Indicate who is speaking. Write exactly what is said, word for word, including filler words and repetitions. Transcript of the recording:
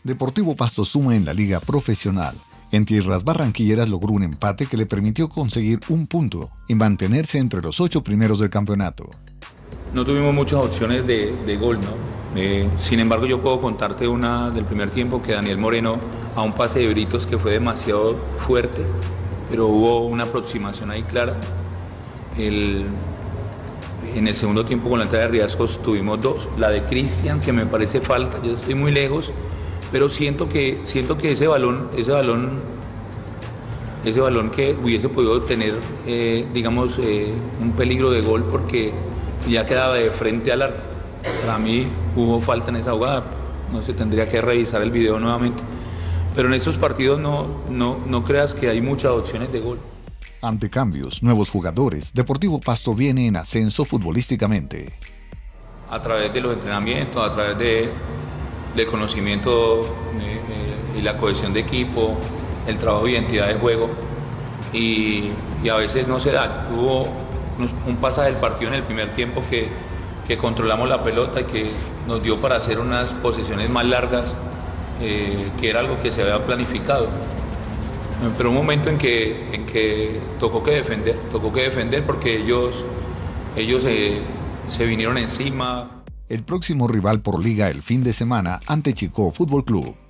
Speaker 1: Deportivo Pasto suma en la liga profesional. En tierras barranquilleras logró un empate que le permitió conseguir un punto y mantenerse entre los ocho primeros del campeonato.
Speaker 2: No tuvimos muchas opciones de, de gol, ¿no? Eh, sin embargo, yo puedo contarte una del primer tiempo que Daniel Moreno a un pase de Britos que fue demasiado fuerte, pero hubo una aproximación ahí clara. El, en el segundo tiempo con la entrada de Riascos tuvimos dos. La de Cristian, que me parece falta, yo estoy muy lejos, pero siento que, siento que ese balón, ese balón, ese balón que hubiese podido tener, eh, digamos, eh, un peligro de gol porque ya quedaba de frente al arco. Para mí hubo falta en esa jugada, no se tendría que revisar el video nuevamente. Pero en estos partidos no, no, no creas que hay muchas opciones de gol.
Speaker 1: Ante cambios, nuevos jugadores, Deportivo Pasto viene en ascenso futbolísticamente.
Speaker 2: A través de los entrenamientos, a través de, del conocimiento eh, eh, y la cohesión de equipo, el trabajo de identidad de juego, y, y a veces no se da. Hubo un pasaje del partido en el primer tiempo que, que controlamos la pelota y que nos dio para hacer unas posesiones más largas, eh, que era algo que se había planificado. Pero un momento en que, en que tocó que defender, tocó que defender porque ellos, ellos eh, se vinieron encima.
Speaker 1: El próximo rival por liga el fin de semana ante Chicó Fútbol Club.